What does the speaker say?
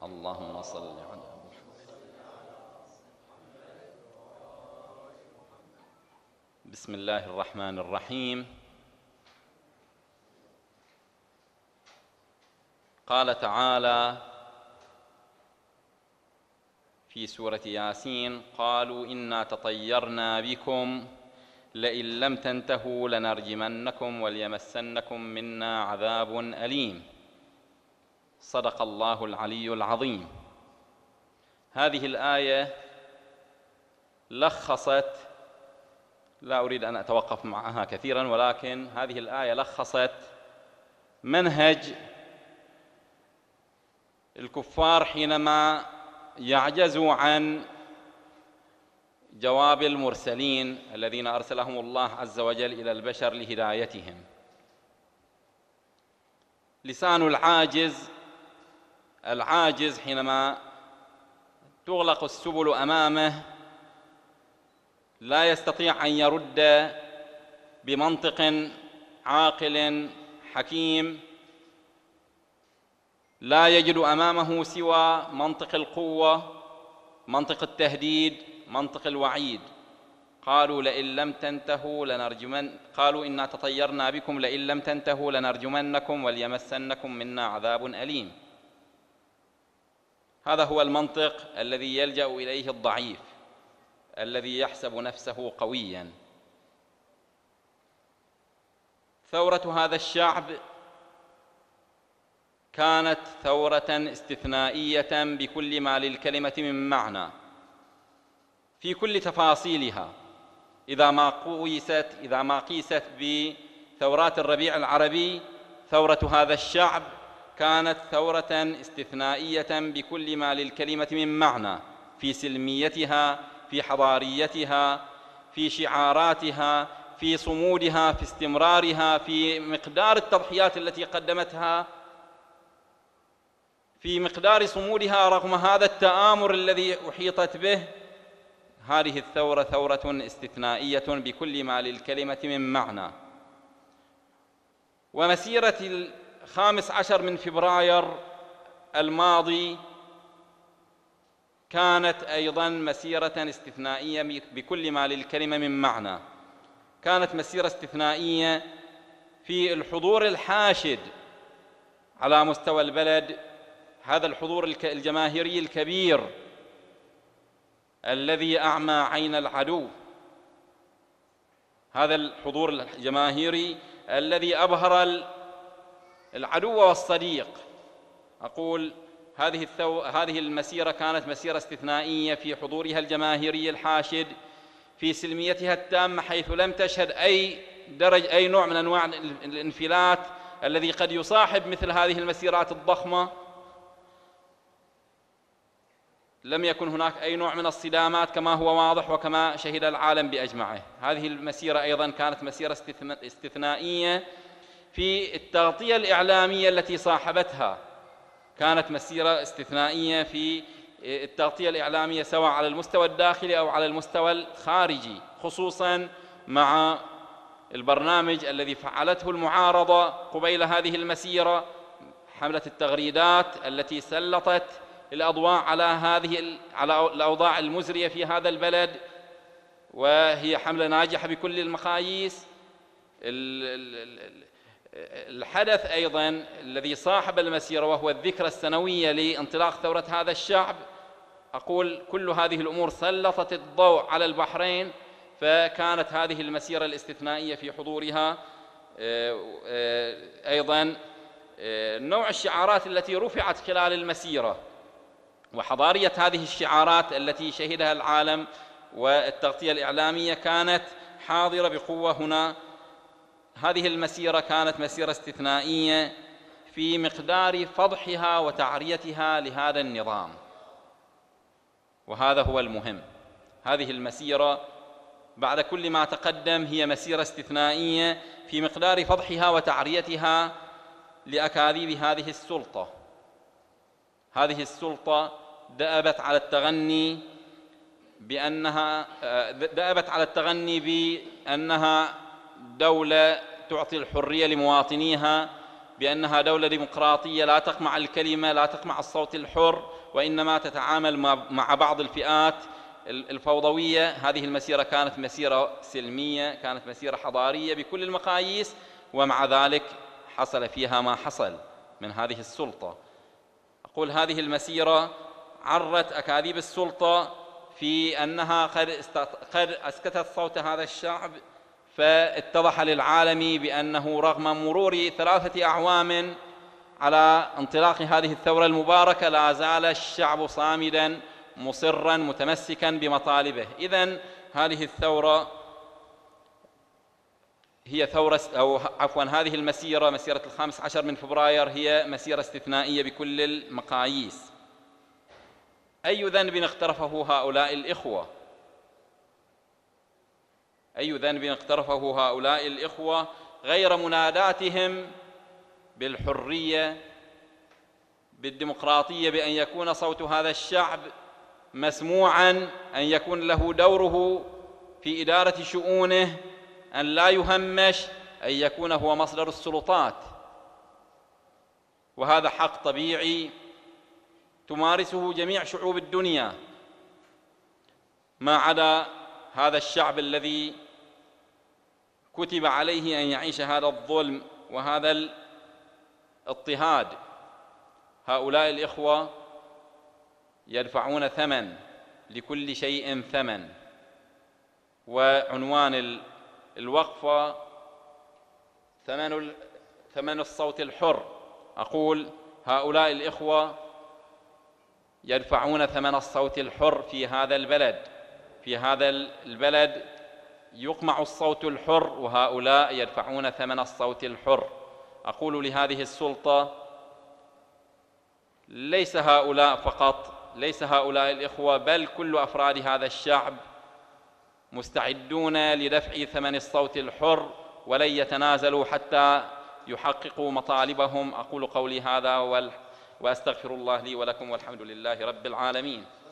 اللهم صل على محمد. بسم الله الرحمن الرحيم. قال تعالى في سورة ياسين: قالوا إنا تطيرنا بكم لئن لم تنتهوا لنرجمنكم وليمسنكم منا عذاب أليم. صدق الله العلي العظيم. هذه الآية لخصت، لا أريد أن أتوقف معها كثيرا، ولكن هذه الآية لخصت منهج الكفار حينما يعجزوا عن جواب المرسلين الذين أرسلهم الله عز وجل إلى البشر لهدايتهم. لسان العاجز حينما تغلق السبل أمامه لا يستطيع أن يرد بمنطق عاقل حكيم، لا يجد أمامه سوى منطق القوة، منطق التهديد، منطق الوعيد. قالوا لئن لم تنتهوا قالوا إنا تطيرنا بكم لئن لم تنتهوا لنرجمنكم وليمسنكم منا عذاب أليم. هذا هو المنطق الذي يلجأ إليه الضعيف الذي يحسب نفسه قويا. ثورة هذا الشعب كانت ثورة استثنائية بكل ما للكلمة من معنى في كل تفاصيلها. إذا ما قيست بثورات الربيع العربي، ثورة هذا الشعب كانت ثورة استثنائية بكل ما للكلمة من معنى في سلميتها، في حضاريتها، في شعاراتها، في صمودها، في استمرارها، في مقدار التضحيات التي قدمتها، في مقدار صمودها رغم هذا التآمر الذي أحيطت به. هذه الثورة ثورة استثنائية بكل ما للكلمة من معنى. ومسيرة 15 من فبراير الماضي كانت أيضا مسيرة استثنائية بكل ما للكلمة من معنى. كانت مسيرة استثنائية في الحضور الحاشد على مستوى البلد، هذا الحضور الجماهيري الكبير الذي أعمى عين العدو، هذا الحضور الجماهيري الذي أبهر العدو والصديق. أقول هذه المسيرة كانت مسيرة استثنائية في حضورها الجماهيري الحاشد، في سلميتها التامة، حيث لم تشهد أي نوع من أنواع الانفلات الذي قد يصاحب مثل هذه المسيرات الضخمة. لم يكن هناك أي نوع من الصدامات كما هو واضح وكما شهد العالم بأجمعه. هذه المسيرة أيضا كانت مسيرة استثنائية في التغطية الإعلامية التي صاحبتها. كانت مسيرة استثنائية في التغطية الإعلامية سواء على المستوى الداخلي أو على المستوى الخارجي، خصوصا مع البرنامج الذي فعلته المعارضة قبيل هذه المسيرة، حملة التغريدات التي سلطت الأضواء على الأوضاع المزرية في هذا البلد، وهي حملة ناجحة بكل المقاييس. الحدث أيضا الذي صاحب المسيرة وهو الذكرى السنوية لانطلاق ثورة هذا الشعب، أقول كل هذه الأمور سلطت الضوء على البحرين، فكانت هذه المسيرة الاستثنائية في حضورها. أيضا نوع الشعارات التي رفعت خلال المسيرة وحضارية هذه الشعارات التي شهدها العالم والتغطية الإعلامية كانت حاضرة بقوة هنا. هذه المسيرة كانت مسيرة استثنائية في مقدار فضحها وتعريتها لهذا النظام، وهذا هو المهم. هذه المسيرة بعد كل ما تقدم هي مسيرة استثنائية في مقدار فضحها وتعريتها لأكاذيب هذه السلطة. هذه السلطة دأبت على التغني بأنها دولة تعطي الحرية لمواطنيها، بأنها دولة ديمقراطية لا تقمع الكلمة، لا تقمع الصوت الحر، وإنما تتعامل مع بعض الفئات الفوضوية. هذه المسيرة كانت مسيرة سلمية، كانت مسيرة حضارية بكل المقاييس، ومع ذلك حصل فيها ما حصل من هذه السلطة. أقول هذه المسيرة عرت أكاذيب السلطة في أنها قد أسكتت صوت هذا الشعب، فاتضح للعالم بأنه رغم مرور 3 أعوام على انطلاق هذه الثورة المباركة لا زال الشعب صامدا مصرا متمسكا بمطالبه. إذن هذه الثورة هي ثورة، أو عفوا هذه المسيرة، مسيرة 15 من فبراير، هي مسيرة استثنائية بكل المقاييس. أي ذنب اقترفه هؤلاء الإخوة؟ أي ذنب اقترفه هؤلاء الإخوة غير مناداتهم بالحرية، بالديمقراطية، بأن يكون صوت هذا الشعب مسموعاً، أن يكون له دوره في إدارة شؤونه، أن لا يهمش، أن يكون هو مصدر السلطات. وهذا حق طبيعي تمارسه جميع شعوب الدنيا، ما عدا هذا الشعب الذي كتب عليه أن يعيش هذا الظلم وهذا الاضطهاد. هؤلاء الإخوة يدفعون ثمن، لكل شيء ثمن، وعنوان الوقفة ثمن الصوت الحر. أقول هؤلاء الإخوة يدفعون ثمن الصوت الحر في هذا البلد. في هذا البلد يقمع الصوت الحر، وهؤلاء يدفعون ثمن الصوت الحر. أقول لهذه السلطة ليس هؤلاء فقط، ليس هؤلاء الإخوة، بل كل أفراد هذا الشعب مستعدون لدفع ثمن الصوت الحر، ولن يتنازلوا حتى يحققوا مطالبهم. أقول قولي هذا وأستغفر الله لي ولكم، والحمد لله رب العالمين.